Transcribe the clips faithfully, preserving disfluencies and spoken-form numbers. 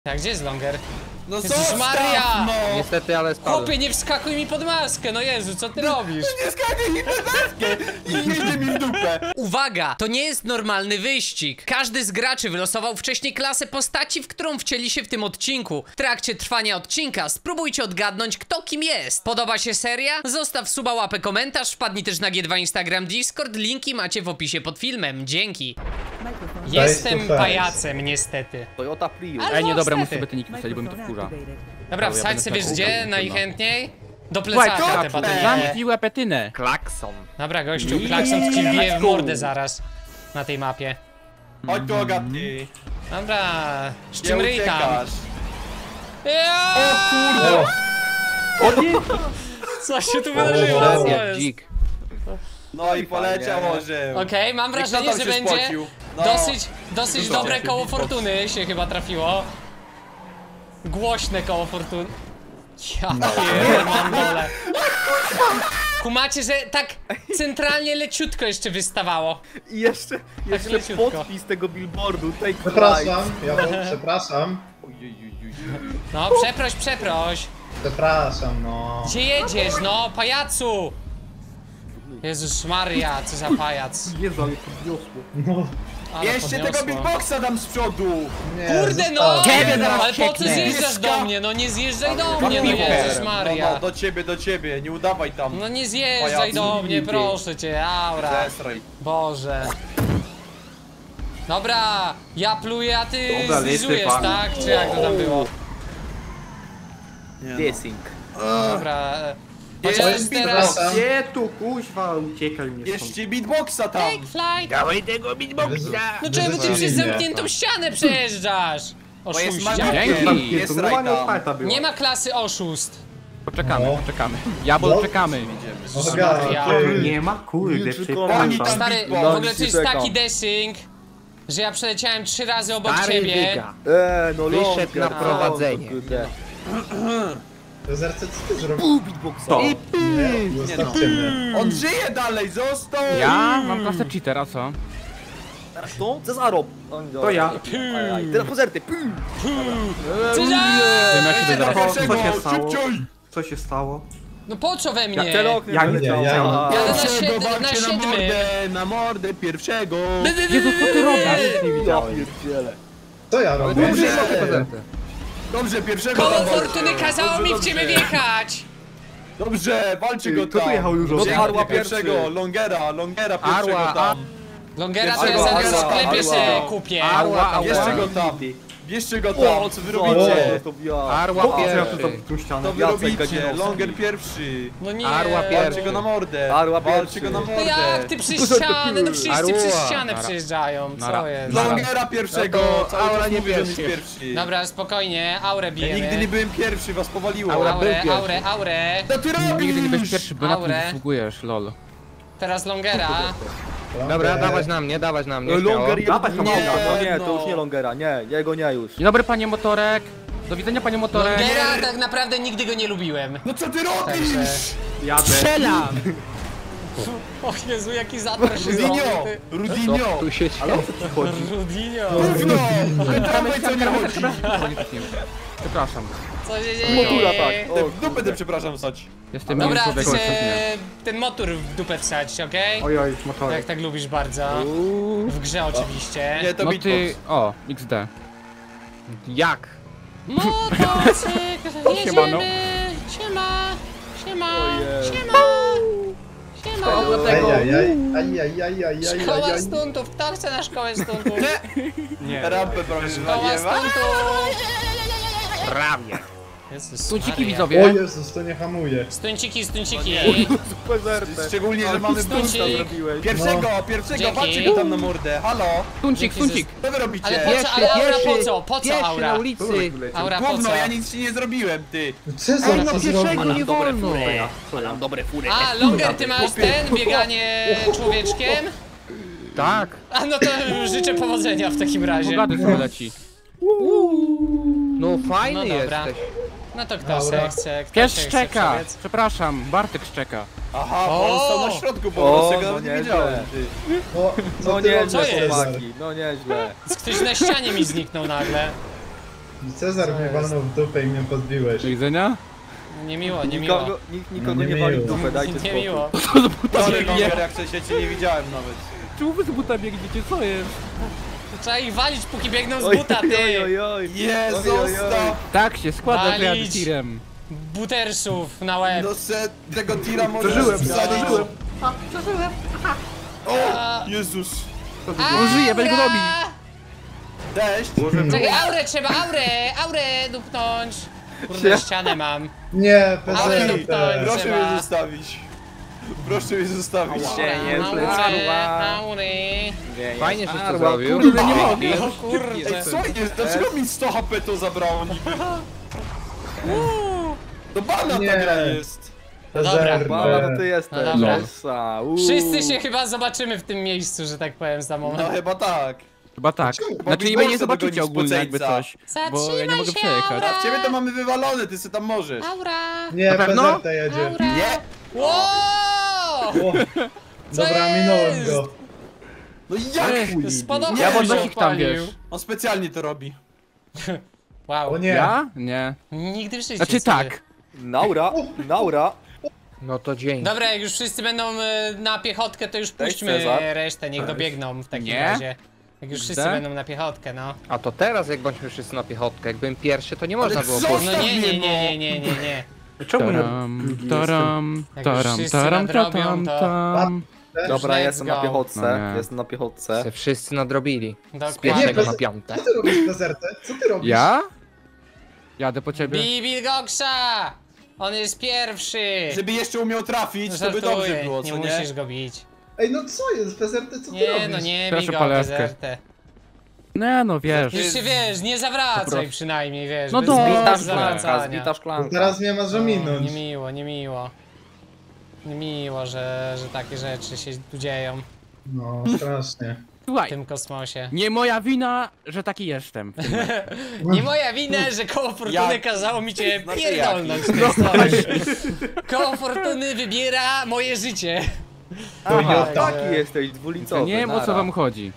Tak, gdzie jest Longer? No Jezus co Maria! no. Niestety, ale spadłem. Chłopie, nie wskakuj mi pod maskę, no Jezu, co ty robisz? Nie skakuj mi pod maskę i nie idzie mi w dupę. Uwaga! To nie jest normalny wyścig. Każdy z graczy wylosował wcześniej klasę postaci, w którą wcieli się w tym odcinku. W trakcie trwania odcinka spróbujcie odgadnąć, kto kim jest. Podoba się seria? Zostaw suba, łapę, komentarz, wpadnij też na G dwa Instagram, Discord, linki macie w opisie pod filmem. Dzięki. Jestem pajacem, niestety. Toyota Prius. Ale Ej, nie, no, dobra, niestety. muszę sobie te niki wstać, bo mi to wkurza. Dobra, Ja wsadź będę sobie tak gdzie ukrył, najchętniej? Do Słuchaj, plecaka co? te baterie. Zamknij łepetynę. Klakson. Dobra, gościu, klakson ci wbije w mordę zaraz. Na tej mapie. Chodź tu, Agaty. Dobra, Nie szczymryj tam. uciekasz. Ja! O kurde. Co się tu wydarzyło? Co Jak jest? dzik. No i poleciał orzeł. Okej, mam I kto wrażenie, tam że się będzie spocił? No. dosyć, dosyć Dużo. dobre koło fortuny się chyba trafiło. Głośne koło fortuny. Ja pierdolę. Kumacie, że tak centralnie leciutko jeszcze wystawało. I jeszcze, jeszcze leciutko. podpis tego billboardu. Take Przepraszam, ja przepraszam. No, przeproś, przeproś. Przepraszam, no. Gdzie jedziesz, no, pajacu? Jezus Maria, co za pajac. Jezu, ale podniosło. No, Ale Jeszcze podniosło. tego beatboxa dam z przodu. nie, Kurde no! zostaw. Ciebie zaraz Ale po co sieknę. zjeżdżasz do mnie? No nie zjeżdżaj do mnie, no Jezus No, Maria. no, do ciebie, do ciebie, nie udawaj tam. No nie zjeżdżaj Pajacu. do mnie, proszę cię, aura. Zesraj. Boże. Dobra, ja pluję, a ty Dobra, zlizujesz, lecę, pan. tak? Czy jak to tam było? Nie no. Dissing. Dobra. e, Jeszcze Chociaż teraz... Przepraszam. Gdzie tu kuźwa uciekaj mnie stąd. Jeszcze beatboxa tam. Take flight! Dawaj tego beatboxa. No czemu ty przez zamkniętą ścianę przejeżdżasz? Bo jest Oszuścia. malutki. Dzięki. Jest To normalnie rajta. otwarta była. Nie ma klasy oszust. Poczekamy, No. poczekamy. Jabol, No. czekamy. Oga, Ja. ty. Nie ma, kurde, Oni przepraszam. tam Stary, w beatbox. ogóle to jest taki dashing, że ja przeleciałem trzy razy obok Stary ciebie. wyga. Eee, no Wyszedł na Longer, prowadzenie. o, kurde. To z R C co ty zrobił? Co? Nie, zostawcie mnie. On żyje dalej, został. Ja mam klasę cheatera, co? Teraz to? Cezaro. To ja. Ajaj, teraz pozerty. Cezar! Wiem jak się Na zaraz. pierwszego, Co się stało? szybciej. Co się stało? No po co we mnie? Te okno Ja nie wyleciało. ja nie. A, Jadę na, Pierwszego sied na walcie na siedmym. mordę, na mordę pierwszego. Jezu, co ty robisz? Nie widziałem. pierdziele. Co ja robię? Dobrze, Dobrze. dobrze, prezentę. Dobrze, pierwszego Koło tam walczy. fortuny kazało mi w ciebie wjechać! Dobrze, walczy go Kto tu tam. jechał już No od- Arła Arła pierwszego, pierwszy. Longera, Longera pierwszego Arła, tam. Longera to ja Arła, zaraz w Arła, sklepie Arła. se kupię. Arła, arła. Bierzcie go tam. Bierzcie go tam, O, co wy co robicie? to ja. Arła Co ja tu pierwszy. za tą ścianę? To wy Jacek robicie, Kadzierowski. Longer pierwszy. No nie. Arła Walcie pierwszy. go na mordę. Arła Walcie pierwszy. go na No mordę. jak ty przez ścianę? No wszyscy Arła. przez ścianę Nara. przejeżdżają, co Nara. jest? Nara. Longera pierwszego, No to cały Aura czas nie mówi, że on jest pierwszy. pierwszy. Dobra, spokojnie, aurę Ja bijemy. nigdy nie byłem pierwszy, was powaliło. Aura. Aurę, był pierwszy. aurę, aurę. Co ty robisz? Nigdy nie byłeś pierwszy, bo na to Aurę. nie zasługujesz, lol. Teraz Longera. Dobra, dawać na mnie, dawać na mnie, śmiało. Longer jego Dawaj, nie, nie, no nie, to no. już nie Longera, nie, jego nie już. Dzień dobry, panie motorek. Do widzenia, panie motorek. Longera tak naprawdę nigdy go nie lubiłem. No co ty Także... robisz? Jadę. Strzelam! O Jezu, jaki zator się Rudinio! zrobił. Rudinio! Tu się Ale o co ci chodzi? Rudinio! Gówno! Tramwaj co nie chodzi! Przepraszam. Co się dzieje? Motura tak. Te O, w dupę ty przepraszam wsać. Jestem miłym Dobra, ty człowiekiem. se ten motor w dupę wsać, okej? Oj, oj, Jak motorek. tak lubisz bardzo. W grze oczywiście. Nie, to No beatbox. ty... O, X D. Jak? Motocykl, Siemano. jedziemy! Siema! Siema! Ojej. Siema! Siema! Ajajaj, ajajaj, Szkoła ajajaj. stuntów, kto chce na szkołę stuntów? Nie. Rampę prawie Szkoła zwaliłem. stuntów! Prawie. Jezus Stunciki Maria. O widzowie. Jezus, to nie hamuje. Stunciki, stunciki! pozerty. Szczególnie, że mamy Stuncik. boosta zrobiłeś. Pierwszego, pierwszego, Dzięki. walcie go tam na mordę. Halo? Stuncik, stuncik. Co wy robicie? Ale po co, ale aura po co? Po co Pierwszy aura? na ulicy. Aura po co? Gówno, ja nic ci nie zrobiłem, ty. Cezar, Ej, no co pierwszego zrobił? nie wolno. Mam dobre fury. A, Longer, ty masz ten, bieganie człowieczkiem? Tak. A no to życzę powodzenia w takim razie. Pogady sobie leci. No fajny No dobra. jesteś. No to kto Dobra. se chce, kto Pies się chce szczeka. przebiec? Przepraszam, Bartek szczeka. Aha, bo on O! stał na środku po O, prostu, ja no nawet nie nieźle. wiedziałem, ty. No, co No ty nieźle, robisz, Cezar? chłopaki, no nieźle. Ktoś na ścianie mi zniknął nagle. Cezar mnie walnął w dupę i mnie podbiłeś. Do widzenia? Niemiło, niemiło. Nikogo, nikt nikogo No, nie nie wali w miło. dupę, dajcie spokój. Niemiło. Sorry, Longer, jak coś, ja cię nie widziałem nawet. Czemu wy z buta biegniecie? Co jest? Trzeba ich walić, póki biegną z Oj, buta, oj, ty! oj, oj. Nie, Oj, oj, oj. zostaw! Tak się składa, że ja Walić. tirem. Butersów na łeb. No se tego tira możesz Przeżyłem, wsadzić. przeżyłem. O, Jezus. On żyje, weź go robi. Deszcz. Czekaj, aurę trzeba, aurę, aurę dupnąć. Kurde, ścianę mam. Nie, Ale Pezertę. to- Proszę Trzeba. mnie zostawić. Proszę mnie zostawić. Aurę, aurę. Fajnie, że to Arła, zrobił. kurde, nie mogę. O Ej, kurde. co jest? Dlaczego mi sto H P to zabrało niby? Do bana Nie. ta gra jest. Dobra. Mala, to ty Pezertę. jesteś. No dobra. Esa, uuu. Wszyscy się chyba zobaczymy w tym miejscu, że tak powiem, za No moment. chyba tak. Chyba tak. Bo Znaczy mi mnie nie Bolsa zobaczycie dogonić ogólnie jakby spoceńca. coś. Bo ja nie mogę Zatrzymaj się, przejechać. Aura. A w ciebie to mamy wywalone, ty se tam możesz. Aura, Nie, Na pewno? Pezertę jedzie. aura. Nie. Wow! O, dobra, jest? minąłem go. No jak chuj? Spodobał Ja mi się podnosik tam, odpalił. wiesz. On specjalnie to robi. Wow. O nie. Ja? Nie. Nigdy w życiu Znaczy sobie. tak. Naura, Naura. No to dzień. Dobra, jak już wszyscy będą e, na piechotkę, to już Cześć, puśćmy Cezar. resztę, niech dobiegną w takim Nie? razie. Jak już wszyscy Zde? będą na piechotkę, no. A to teraz jak bądźmy wszyscy na piechotkę, jak byłem pierwszy, to nie można Ale było co? poszło. No nie, nie, nie, nie, nie, nie, nie. Czemu ja Taram, drugi taram, Jak już taram, wszyscy taram, nadrobią, taram, to- tam. Dobra, let's jestem na go. piechotce, No nie. jestem na piechotce. Se wszyscy nadrobili. Z Dokładnie. pierwszego Nie, na bez- piąte. Co ty robisz, Pezertę? Co ty robisz? Ja? Jadę po ciebie. Bibi Goksza! On jest pierwszy! Żeby jeszcze umiał trafić, to by dobrze Żartuję, było, nie co nie? musisz go bić. Ej, no co jest, Pezertę, co ty Nie, robisz? no nie, Proszę bij go, palewkę. Pezertę. Nie no, wiesz. Już się wiesz, nie zawracaj przynajmniej, wiesz, No bez dobra. zbita Zbita zawracania. szklanka, zbita To szklanka. teraz mnie masz No, ominąć. niemiło, niemiło. Niemiło, że, że takie rzeczy się tu dzieją No, strasznie. w Słuchaj, tym kosmosie. nie moja wina, że taki jestem. Nie moja wina, że koło fortuny Ja- kazało mi cię Znaczy pierdolnąć z tej strony. Koło fortuny wybiera moje życie. To ja Taki jesteś, dwulicowy. Nie wiem o co nara. wam chodzi.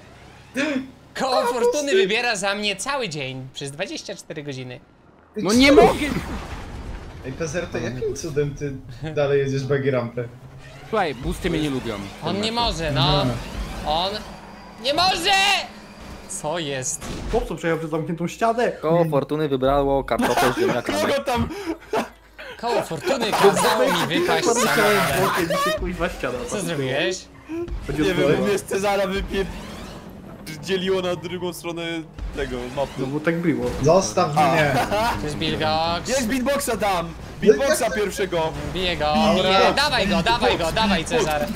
Koło fortuny wybiera za mnie cały dzień, przez dwadzieścia cztery godziny. No nie mogę! Ej, Pezertę, jakim cudem ty dalej jedziesz buggy rampę? Słuchaj, busty mnie nie lubią. On nie może, no. On nie może! Co jest? Chłopcu przejechał przez zamkniętą ścianę. Koło fortuny wybrało kartofel z ziemniakami. Kogo tam? Koło fortuny kazało mi wypaść z samochodem. Bokiem mi się kuźwa ściana. Co zrobiłeś? Nie wiem, mnie z Cezara wypie... dzieliło na drugą stronę tego mapy. No bo tak było. Zostaw mnie! To jest Bilgox. Jest beatboxa tam! Beatboxa pierwszego! Bije go, bije. Dawaj go, dawaj go, dawaj Cezar.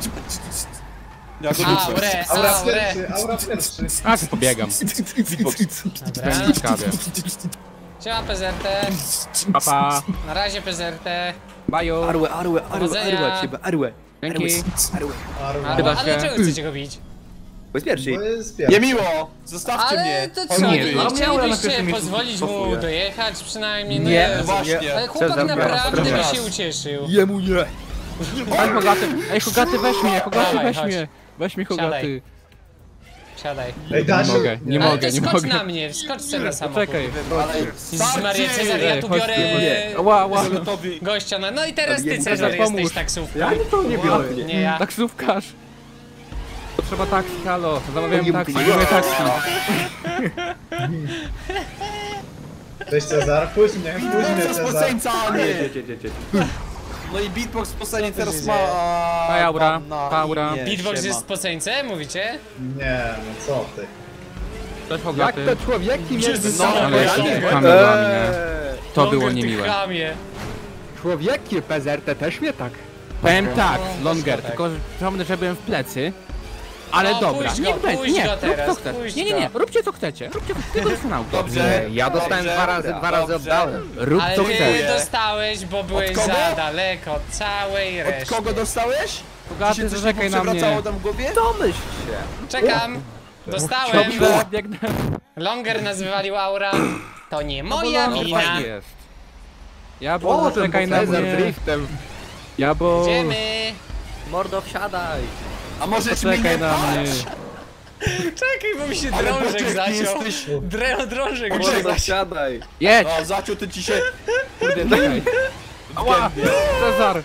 Ja go duszę. Aurę, Aura aurę. pierwszy, aura pierwszy. A, pobiegam. Dobra. Ciekawie. Siema P Z R T. Papa. Na razie P Z R T. Bajo. Arłę, arłę, arłę, Powodzenia. arłę ciebie, arłę. Dzięki. Arwa. Ale, Chyba ale się- dlaczego chcecie go bić? Bo jest pierwszy. To jest pierwszy. Niemiło! Zostawcie Ale mnie! to On co, nie, nie, mówi. no, miał ja na chcielibyście pierwszym miejscu pozwolić mu stosuję. dojechać przynajmniej? No Nie, Jezu. Właśnie. Ale chłopak Cezar naprawdę by teraz. się ucieszył. Jemu nie. Ej, Hogaty, ej, Hogaty, weź mnie, Hogaty, Dawaj, weź chodź. mnie. Weź mnie, Hogaty. Siadaj. Ej, da Nie się. mogę, nie Ale mogę, to nie skocz mogę. na mnie, skocz sobie na samochód. Czekaj. Jezus Maria, Cezar, ja tu Chodź, biorę nie. Ła, ła. Gotowi. gościa na... No i teraz ty, Ale Cezar, Cezar, pomóż. jesteś taksówką. Ja to nie biorę. Nie ja. Taksówkarz. Potrzeba taksi, halo. Zamawiałem Nie taksi, mów- nie taksi. Cześć Cezar, puść mnie, puść mnie Co z Cezar. poceńcami! Jedź, jedź, jedź, jedź. No i beatbox w posenie Co teraz się ma... Paura, na paura. imię, Beatbox siema. jest spoceńcem, mówicie? Nie, no co ty. Cześć, Jak Hogaty. to człowieki między Jezus, No, ale Ale ja się nie wiem. handlowała mnie. Eee. To było Longer, ty niemiłe. chamie. człowieki P Z R T też mnie tak. Powiem tak, No, Longer, tak. tylko że że byłem w plecy. Ale No, dobra, puść niech go, będzie. puść Nie, go rób teraz, co chcesz. puść Nie, nie, nie, go. róbcie co chcecie. Róbcie co chcecie, tylko na Dobrze. Ja dostałem Dobrze. dwa razy, dwa razy Dobrze. oddałem. Rób Ale co ty chcesz. dostałeś, bo byłeś kogo? za daleko od całej Od reszty. kogo dostałeś? Ci Hogaty, się coś zaczekaj na mnie. przewracało tam w głowie? Domyśl się. Czekam. Dostałem. Dobrze, biegnę. Longer nas wywalił aura. To nie moja No wina. fajnie jest. Ja O, bo ten czekaj na Cezar mnie. driftem. Ja bo... Idziemy. Mordo, wsiadaj. A możesz mnie Poczekaj nie na mnie. pchać? Czekaj, bo mi się drążek zaciął. jesteś... Drę, drążek mi się Mordo, zaciął. siadaj. Jedź! O, zaciął ty ci się... Kurde, czekaj. Ała! Cezar!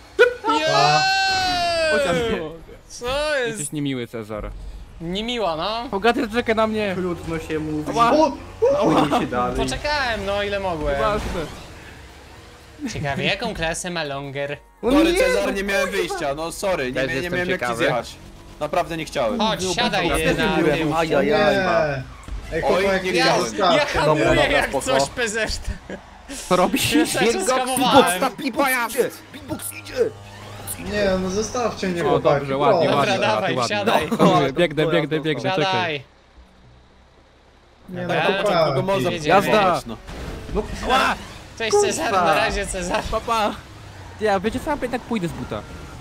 Chociaż nie. Jeeeeee! Co Jesteś jest? niemiły, Cezar. Niemiła, no. Bogaty, czekaj na mnie! Trudno się mówi. Ała! Pójdzie się dalej. Poczekałem, no ile mogłem. Ważne. Ciekawie, jaką klasę ma Longer? Sorry Cezar, nie miałem wyjścia, no sorry, nie, Też nie, nie jestem miałem jak ci ciekawy. zjechać. Naprawdę nie chciałem. Chodź, siadaj Ja je też na nie byłem. tył. Ajajaj. Nie. Ej, Oj, chłopak, nie nie chciałem. Ja zostawcie. hamuję dobra, jak spoko. coś pezerta. Co robisz? Ja cały czas hamowałem. Beatbox idzie! Beatbox idzie! Nie, no zostawcie mnie, O, chłopaki. dobrze, ładnie, proszę. Dobra, ładnie, dawaj, ładnie, wsiadaj. ładnie. Dobrze, No, biegnę, to biegnę, ja biegnę, czekaj. Siadaj. Nie, no Dobra. Tylko chłopaki. można Jedziemy. jazda! No. Ła! Cześć Cezar, na razie Cezar. Papa! Ja, wiecie co, ja jednak pójdę z buta.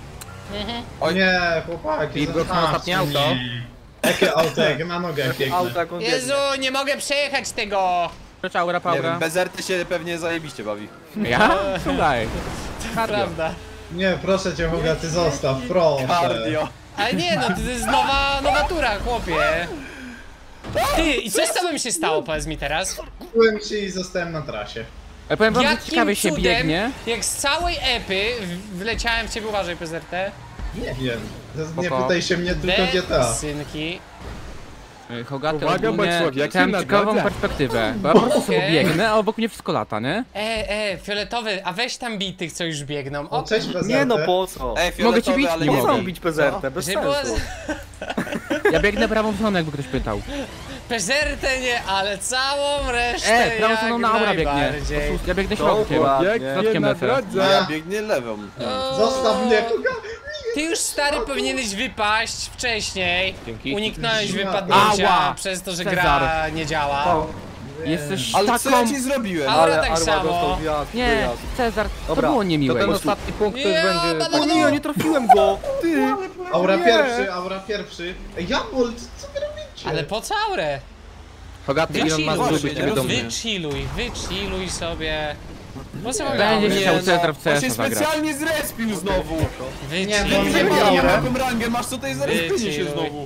O nie, chłopaki, Beatbox ma ostatnie auto. Jakie auto, jak na nogach biegnę. Auta, jak on Jezu, nie mogę przejechać tego. Cześć, Aura, Nie wiem, Paura. Bezerty się pewnie zajebiście bawi. Ja? Słuchaj. Cardio. Prawda. Nie, proszę cię, Bogaty, zostaw, proszę. Cardio. Ale nie, no to jest nowa, nowa tura, chłopie. Ty, i co z tobą się stało, powiedz mi teraz? Byłem się i zostałem na trasie. Ja powiem wam, że Jakim ciekawie się cudem, biegnie. jak z całej epy w- wleciałem w ciebie, uważaj, P Z T. Nie wiem. Nie Spoko. pytaj się mnie, tylko G T De, A. synki. Hogaty Uwaga, ogólnie Baxwag, jak chciałem się ciekawą nagradza. perspektywę. Bo ja po prostu sobie Okej. biegnę, a obok mnie wszystko lata, nie? E, e, fioletowy, a weź tam bij tych, co już biegną. O, O, cześć, Bezertę. Nie no, po co? Ej, Mogę ci fioletowy, bić? ale Nie nie mogę. mogę. bić P Z T, bez że była... sensu. Ja biegnę prawą stroną, jakby ktoś pytał. P Z T nie, ale całą resztę E, prawą jak stroną na Aura biegnie. najbardziej. Po prostu Ja biegnę środkiem. Dokładnie. Jak nie Środkiem lecę. No nadradza. ja biegnie lewą. Zostaw mnie, kogo? Ty już stary powinieneś wypaść wcześniej. Dzięki. Uniknąłeś Ała. wypadnięcia przez to, że Cezar. gra nie działa. O, Jesteś Ale co taką... ja ci zrobiłem? Aura Ale tak Arma samo. dostał wjazd, Nie, wyjazd. Cezar, to Dobra, było To niemiłe. ten ostatni punkt to już Ja, będzie... bada- O nie, nie trafiłem go! Ty! Aura Nie. pierwszy, aura pierwszy. Ej, Jabolt, co wy robicie? Ale po co Aurę? Hogaty, Elon Musk Właśnie, byłby nie? ciebie dumny. Wychilluj, wychilluj sobie. Po co mam Będzie Aurę? chciał no, Cezar w on się C S zagrać. specjalnie zrespił znowu. Nie, bo Wychilluj, nie Nie ma ma Aurę. jaką rangę, masz tutaj zrespienie się Wychilluj. znowu.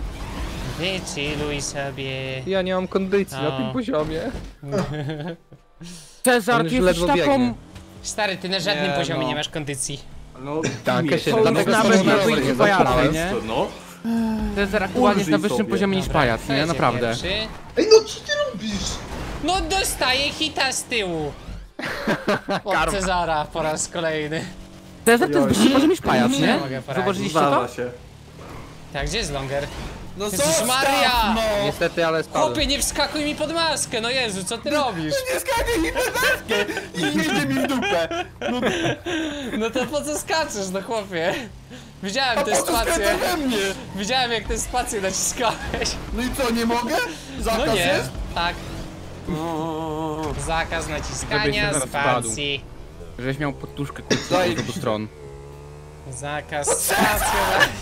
wychilluj sobie. Ja nie mam kondycji na O. tym poziomie. Cezar, On ty już jesteś ledwo taką... biegnie. Stary, ty na żadnym Nie, poziomie no. nie masz kondycji. no, Tak, nie, ja się to dlatego tego nawet samego na wyjściu nie pajacy, zapałem, nie? No. Cezar aktualnie jest na Ulżyj wyższym sobie. poziomie niż Dobra, pajac, kto nie? jedzie Naprawdę. pierwszy? Ej, no co ty robisz? No dostaję hita z tyłu. Od Cezara po raz kolejny. Cezar to jest wyższy poziom niż pajac, Nie nie? mogę poradzić. Zauważyliście to? Zdarza się. Tak, gdzie jest Longer? No Jezus zostaw, Maria! no! Niestety, ale spadłem. Chłopie, nie wskakuj mi pod maskę, no Jezu, co ty robisz? Nie skakaj mi na deskę i jedzie mi w dupę. No No to po co skaczesz, no chłopie? Widziałem a te po co spacje, skręca we mnie? widziałem jak te spacje naciskałeś. No i co, nie mogę? Zakaz No nie, jest? tak, No. zakaz Żebyś naciskania się zaraz spadł. spacji. Żebyś miał podtuszkę kurczę Daj do obu mi. stron. Zakaz spacji.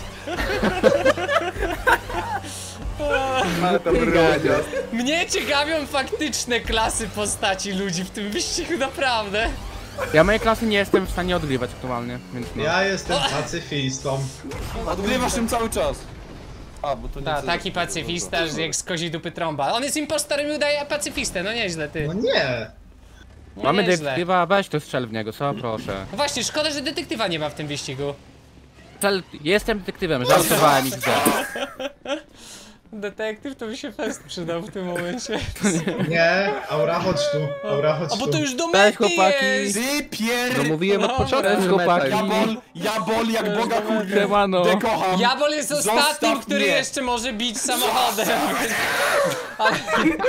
Ale tam robię. Mnie ciekawią faktyczne klasy postaci ludzi w tym wyścigu, naprawdę. Ja mojej klasy nie jestem w stanie odgrywać aktualnie, więc no. Ja jestem pacyfistą. Odgrywasz tym cały czas. A, bo to nie Ta, Cezar. taki pacyfista, że jak z kozi dupy trąba. On jest impostorem i udaje pacyfistę, no nieźle ty. No nie. No Mamy nieźle. detektywa, weź to strzel w niego, co? Proszę. No właśnie, szkoda, że detektywa nie ma w tym wyścigu. Strzel, jestem detektywem, żartowałem ich Detektyw to by się fest przydał w tym momencie. Nie, Aura, chodź tu. Aura, chodź A tu. bo to już do Cześć, mety chłopaki. jest! Ty pier... No mówiłem od Dobra. początku, Cześć, że chłopaki. meta Ja jest. bol, ja bol jak Boga kurde. Siemano. Dekocham. Jabol jest Zostaw ostatnim, który mnie. jeszcze może bić samochodem. Ale...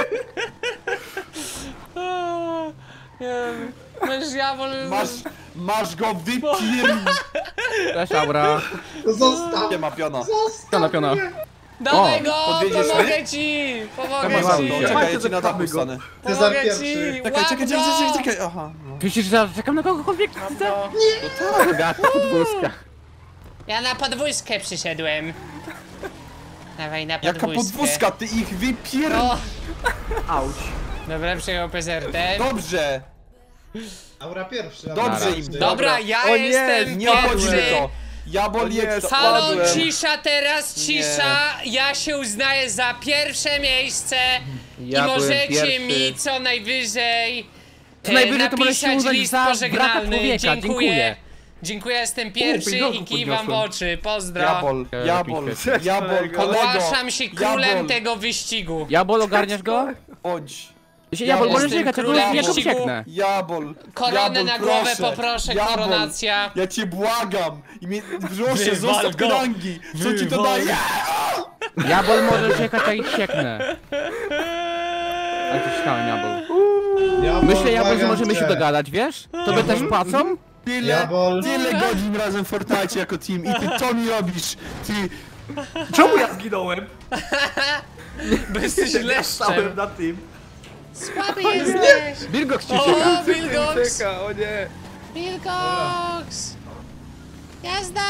A, nie wiem. Wiesz, Jabol jest... Masz, masz go wypier... Cześć, Aura. Zostaw. Nie ma piona. Piona, piona. Dawaj O, go! podwiedziesz Pomogę ci! Pomogę Dawaj, ci! dawaj. Czekaj, ja ci na dachu stanę. Cezar Pomogę pierwszy. ci! Czekaj, Łap czekaj, go! czekaj, czekaj, czekaj, aha. No. Myślisz, że czekam na kogokolwiek? Hogaty, podwózka. Ja na podwózkę przyszedłem. Dawaj na podwózkę. Jaka podwózka, ty ich wypier... O, Auć. dobra, przyjął P Z T. Dobrze, Aura pierwszy. dobrze Aura im. pierwszy. Dobra, ja O nie, jestem nie obchodzi mnie pierwszy. to. Jabol O nie, jest... Halo, Spadłem. cisza teraz, cisza! Ja się uznaję za pierwsze miejsce Ja i byłem możecie pierwszy. mi co najwyżej Co e, najwyżej to możesz się napisać uznać list za brata pożegnalny. człowieka, Dziękuję. dziękuję. Dziękuję, jestem pierwszy pieniądze i kiwam w podniosłem. oczy. Pozdro. Jabol, Ja jabol, napiszę. jabol, kolego. Ogłaszam się królem Jabol. tego wyścigu. Jabol, ogarniasz go? Chodź. Jeśli Jabol, Ja możesz jestem jechać, ja go królem ja go wyścigu. wsieknę. Jabol. Koronę jabol, na głowę proszę. poproszę, Jabol, koronacja. Ja cię błagam. I mnie proszę, Wywal zostaw go. rangi. Co ci to Wywal daje? Jabol, możesz jechać, ja ich sieknę. Ale coś śmiałem, Jabol. Jabol, Myślę, Jabol, że błagam możemy się cię. dogadać, wiesz? Tobie też płacą? Tyle, Jabol. tyle godzin razem w Fortnite jako team i ty to mi robisz. Ty... Czemu ja zginąłem? Bo jesteś leszczem. Stałem na tym. Słaby jesteś. Bilgox ci O, sieka. Wilgox. Czeka, o nie. Wilgox. Jazda.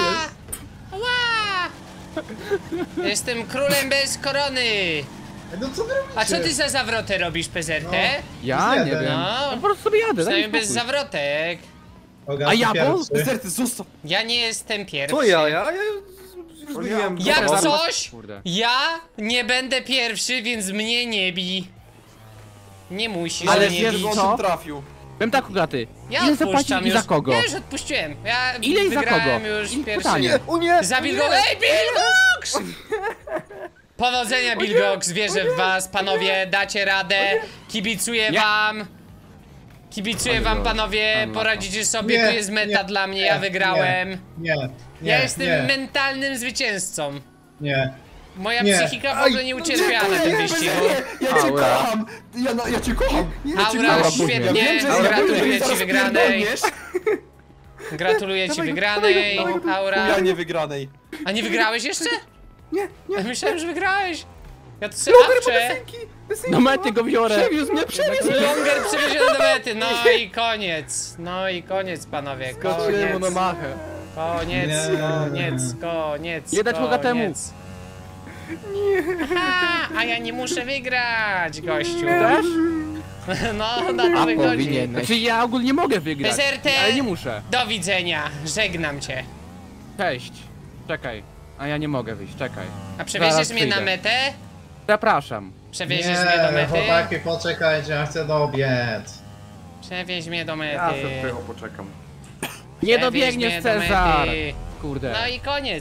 Ła. Jestem królem bez korony. No co wy robicie? A co ty za zawrotę robisz, P Z T? Ja? Nie Zjadę. wiem. No. Ja po prostu sobie jadę, daj Przynajmniej mi bez spokój. zawrotek. Oga, A ty Jabol? pierwszy. Zerty, zostaw. Ja nie jestem pierwszy. To ja, ja, ja już zgubiłem. Jak Dobra, coś, kurde. ja nie będę pierwszy, więc mnie nie bij. Nie musisz Ale mnie wiesz bić. on co? tym trafił. Powiem tak, Ugaty. Ja Ile odpuszczam zapłacić i już. za kogo? Ja już odpuściłem. Ja Ile i za wygrałem kogo? już I pierwszy. pytanie. O nie! Za Bilgox. Ej, Bilgox! Powodzenia, Bilgox. Wierzę w was, panowie. Dacie radę. Kibicuję Nie. wam. Kibicuję wam, panowie. Poradzicie sobie. Nie, Tu jest meta nie, dla mnie. nie, Ja wygrałem. Nie, nie, Ja jestem nie, mentalnym zwycięzcą. nie. Moja Nie. psychika w ogóle nie ucierpiała na tym wyścigu. Ja cię Aura. kocham. Ja, no, ja cię kocham. Ja cię Aura, kocham. świetnie. Ja wiem, że Gratuluję zaraz ci wygranej. pierdolniesz. Gratuluję ci wygranej, Aura. Ja nie wygranej. A nie wygrałeś jeszcze? Nie, nie. Ja myślałem, że wygrałeś. Ja to sobie awczę. Do mety go biorę. Przewiózł mnie, przewiózł mnie. Longer przewieziony do mety. No i koniec. No i koniec, panowie. Skoczyłem mu na Koniec. machę. Koniec, Nie. koniec, koniec. Nie dać Bogatemu. koniec. Aha, a ja nie muszę wygrać, gościu. Też? No, na to A wychodzi. powinieneś. Znaczy ja ogólnie mogę wygrać, Bez R T. ale nie muszę. Do widzenia. Żegnam cię. Cześć. Czekaj. A ja nie mogę wyjść, czekaj. A przewieziesz Zaraz mnie na przyjdę. metę? Zapraszam. Przewieziesz mnie do Nie, mety? chłopaki, poczekajcie, ja chcę dobiec. Przewieź mnie do mety. Ja sobie tego poczekam. Nie Przewieź mnie dobiegniesz, do Cezar. mety. Kurde. No i koniec.